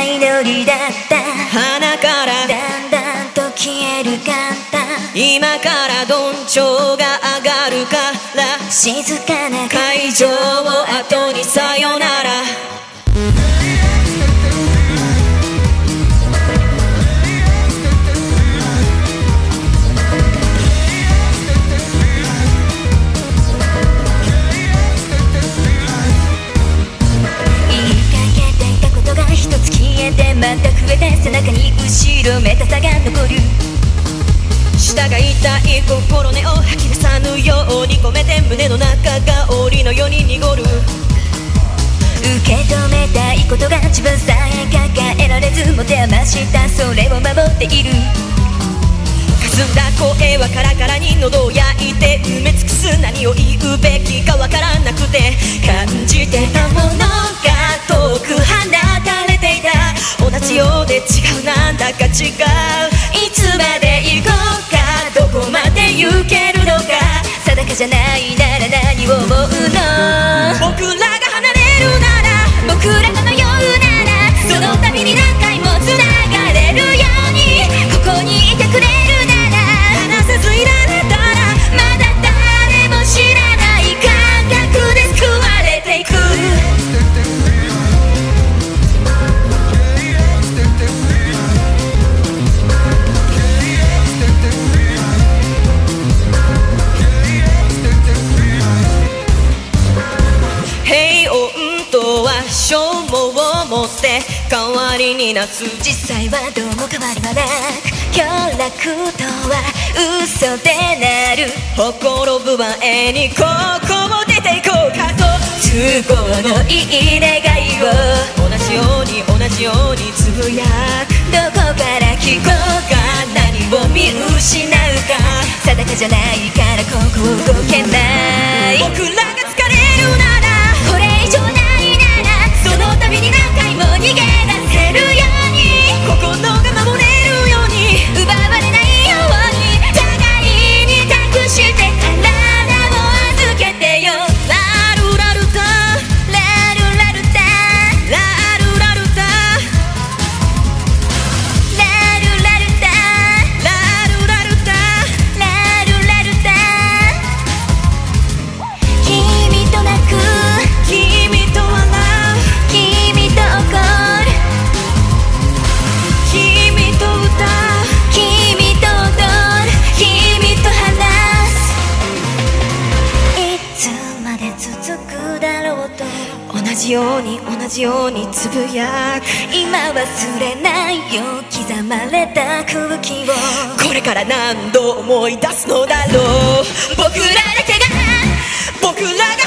ないのりだった鼻からだんだんと消える簡単今からどんちょうが上がるから静かな会場を後にさよなら一つ消えてまた増えて背中に後ろめたさが残る舌が痛い心根を吐き出さぬように込めて胸の中が檻のように濁る受け止めたいことが自分さえ抱えられず持て余したそれを守っている霞んだ声はカラカラに喉を焼いて埋め尽くす何を言うべきかわからなくて感じてたものが遠く離れていた同じようで違うなんだか違ういつまで行こうかどこまで行けるのか定かじゃないなら何を思うの僕らが離れるなら僕らが迷うならその度に何回も繋がれるようにここにいてくれるなら離さずいられたらまだ誰も知らない感覚で救われていく平穏とは消耗をもって代わりに夏実際はどうも変わりはなく享楽とは嘘でなるほころぶ前にここを出ていこうかと都合のいい願いを同じように同じようにつぶやくどこから聞こうか何を見失うか定かじゃないからここ動けない僕らが疲れるならこれ以上ないならその度に何回も逃げ出せるように心が守れるように奪われないように互いに託して体を預けてよラルラルタラルラルタラルラルタラルラルタラルラルタラルラルタ君と泣く君と笑う君と怒る君と歌う君と踊る君と話すいつまで続くだろうと同じように同じようにつぶやく今忘れないよ刻まれた空気をこれから何度思い出すのだろう僕らだけが僕らが